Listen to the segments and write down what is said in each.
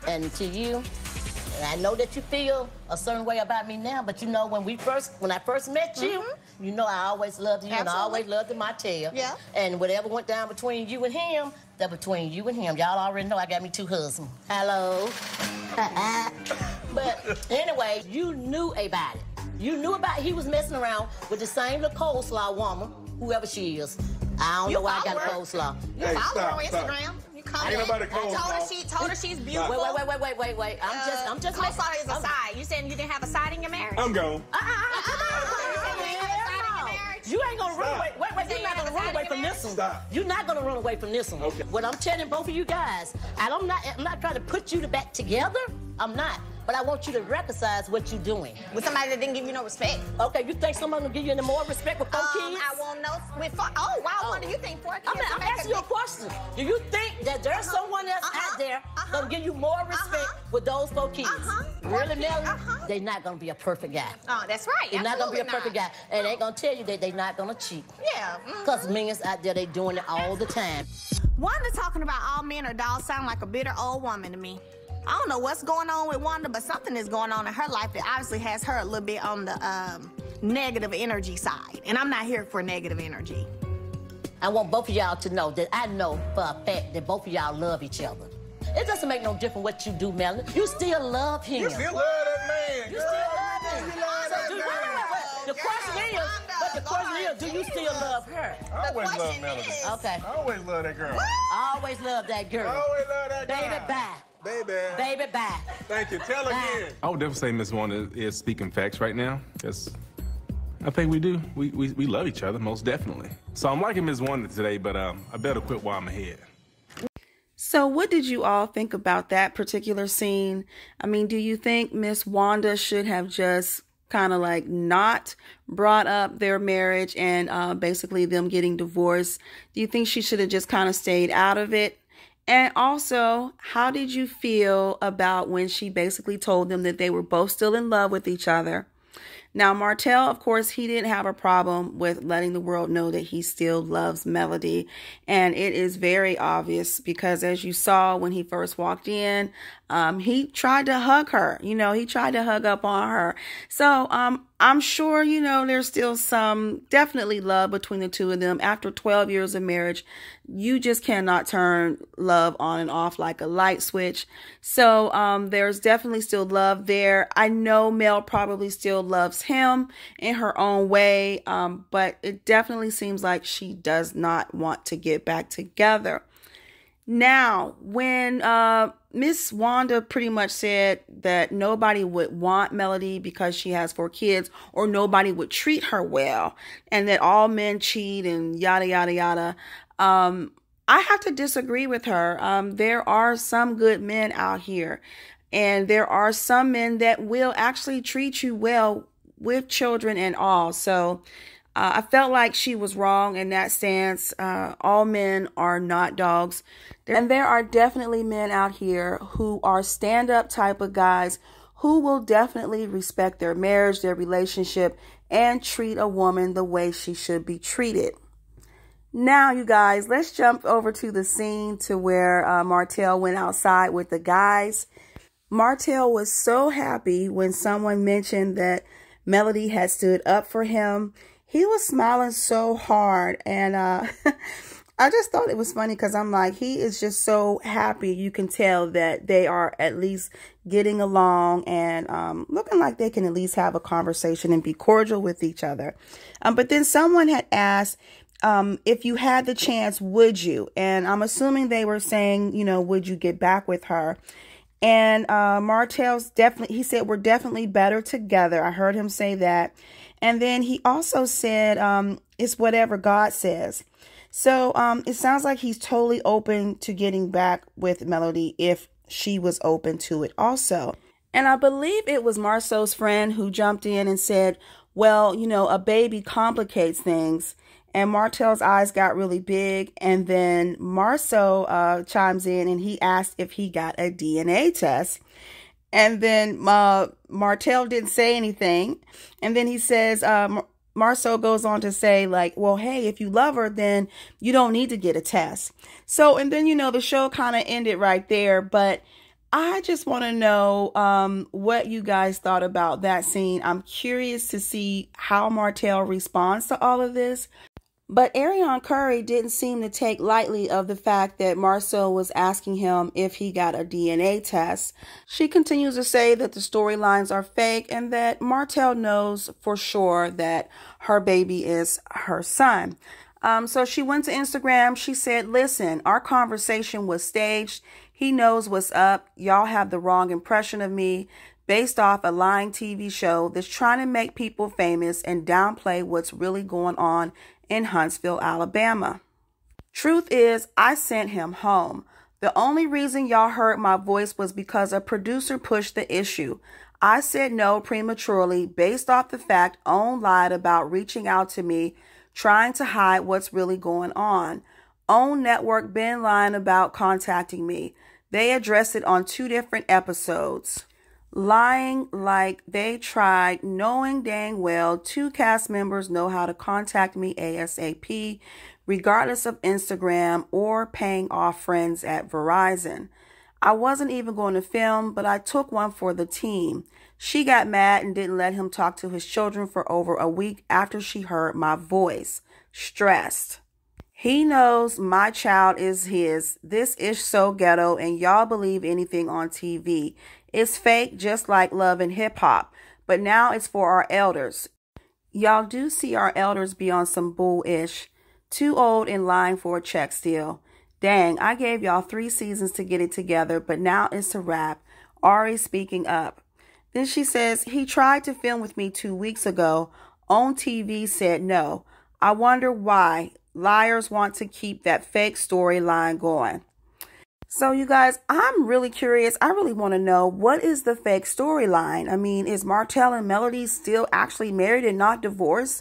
And to you, and I know that you feel a certain way about me now, but you know when I first met you, you know I always loved you. Absolutely. And I always loved the Martell. Yeah. And whatever went down between you and him, that between you and him. Y'all already know I got me 2 husbands. Hello. But anyway, you knew about it. You knew about he was messing around with the same little coleslaw woman, whoever she is. I don't know why I got a coleslaw. You follow her on Instagram. You comment. Ain't nobody Told her she's beautiful. Wait. I'm just Coleslaw is a side. You saying you didn't have a side in your marriage? I'm gone. You ain't gonna run away. Wait, you're not gonna run away from this one. Stop. You're not gonna run away from this one. Okay. What I'm telling both of you guys, and I'm not trying to put you back together. I'm not. But I want you to recognize what you're doing. With somebody that didn't give you no respect. Okay, you think someone will give you any more respect with 4 kids? I won't know. What do you think 4 kids? I'm asking you a question. Do you think that there's someone else out there gonna give you more respect with those 4 kids? Really, Melanie? They're not gonna be a perfect guy. Oh, that's right. They're not gonna be a perfect guy. And they gonna tell you that they're not gonna cheat. Yeah. Because millions out there, they doing it all the time. Wanda talking about all men are dogs sound like a bitter old woman to me. I don't know what's going on with Wanda, but something is going on in her life that obviously has her a little bit on the negative energy side. And I'm not here for negative energy. I want both of y'all to know that I know for a fact that both of y'all love each other. It doesn't make no difference what you do, Melanie. You still love him. You still love that man. You still love him. Wait. The question is, do you still love her? I always love Melody. Okay. I always love that girl. I always love that girl. I always love that girl. Baby, bye. Baby, bye. Thank you. Tell again. I would definitely say Miss Wanda is speaking facts right now, because I think we do. We love each other, most definitely. So I'm liking Miss Wanda today, but I better quit while I'm ahead. So what did you all think about that particular scene? I mean, do you think Miss Wanda should have just kind of like not brought up their marriage and basically them getting divorced? Do you think she should have just kind of stayed out of it? And also, how did you feel about when she basically told them that they were both still in love with each other? Now, Martell, of course, he didn't have a problem with letting the world know that he still loves Melody. And it is very obvious because as you saw when he first walked in, he tried to hug her. You know, he tried to hug up on her. So I'm sure, you know, there's still some definitely love between the two of them. After 12 years of marriage, you just cannot turn love on and off like a light switch. So there's definitely still love there. I know Mel probably still loves him in her own way, but it definitely seems like she does not want to get back together. Now, when Miss Wanda pretty much said that nobody would want Melody because she has 4 kids, or nobody would treat her well, and that all men cheat and yada, yada, yada, I have to disagree with her. There are some good men out here, and there are some men that will actually treat you well with children and all. So I felt like she was wrong in that stance. All men are not dogs. And there are definitely men out here who are stand-up type of guys who will definitely respect their marriage, their relationship, and treat a woman the way she should be treated. Now, you guys, let's jump over to the scene to where Martell went outside with the guys. Martell was so happy when someone mentioned that Melody had stood up for him. He was smiling so hard, and I just thought it was funny because I'm like, he is just so happy. You can tell that they are at least getting along and looking like they can at least have a conversation and be cordial with each other. But then someone had asked, if you had the chance, would you? And I'm assuming they were saying, you know, would you get back with her? And Martell's definitely, he said, we're definitely better together. I heard him say that. And then he also said, it's whatever God says. So it sounds like he's totally open to getting back with Melody if she was open to it also. And I believe it was Marceau's friend who jumped in and said, well, you know, a baby complicates things. And Martell's eyes got really big. And then Marceau chimes in and he asked if he got a DNA test. And then Martell didn't say anything. And then he says, Marceau goes on to say, like, well, hey, if you love her, then you don't need to get a test. So, and then, you know, the show kind of ended right there. But I just want to know what you guys thought about that scene. I'm curious to see how Martell responds to all of this. But Ariane Curry didn't seem to take lightly of the fact that Marcel was asking him if he got a DNA test. She continues to say that the storylines are fake and that Martell knows for sure that her baby is her son. So she went to Instagram. She said, listen, our conversation was staged. He knows what's up. Y'all have the wrong impression of me based off a lying TV show that's trying to make people famous and downplay what's really going on in Huntsville, Alabama. Truth is, I sent him home. The only reason y'all heard my voice was because a producer pushed the issue. I said no prematurely based off the fact OWN lied about reaching out to me, trying to hide what's really going on. OWN Network been lying about contacting me. They addressed it on 2 different episodes. Lying like they tried, knowing dang well 2 cast members know how to contact me ASAP, regardless of Instagram or paying off friends at Verizon. I wasn't even going to film, but I took one for the team. She got mad and didn't let him talk to his children for over a week after she heard my voice. Stressed. He knows my child is his. This is so ghetto and y'all believe anything on TV. It's fake just like Love and Hip Hop, but now it's for our elders. Y'all do see our elders be on some bull-ish. Too old in line for a check still. Dang, I gave y'all 3 seasons to get it together, but now it's a wrap. Ari speaking up. Then she says, he tried to film with me 2 weeks ago. OWN TV said no. I wonder why. Liars want to keep that fake storyline going. So you guys, I'm really curious. I really want to know, what is the fake storyline? I mean, is Martell and Melody still actually married and not divorced?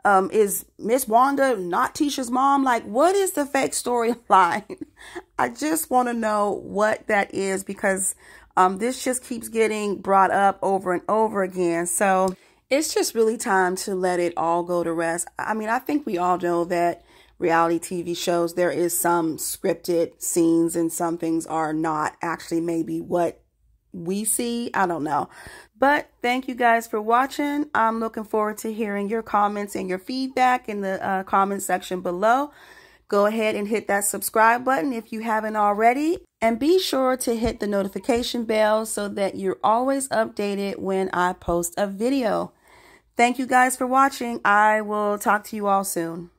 Is Miss Wanda not Tisha's mom? Like, what is the fake storyline? I just want to know what that is, because this just keeps getting brought up over and over again. So it's just really time to let it all go to rest. I mean, I think we all know that reality TV shows, there is some scripted scenes and some things are not actually maybe what we see. I don't know. But thank you guys for watching. I'm looking forward to hearing your comments and your feedback in the comment section below. Go ahead and hit that subscribe button if you haven't already. And be sure to hit the notification bell so that you're always updated when I post a video. Thank you guys for watching. I will talk to you all soon.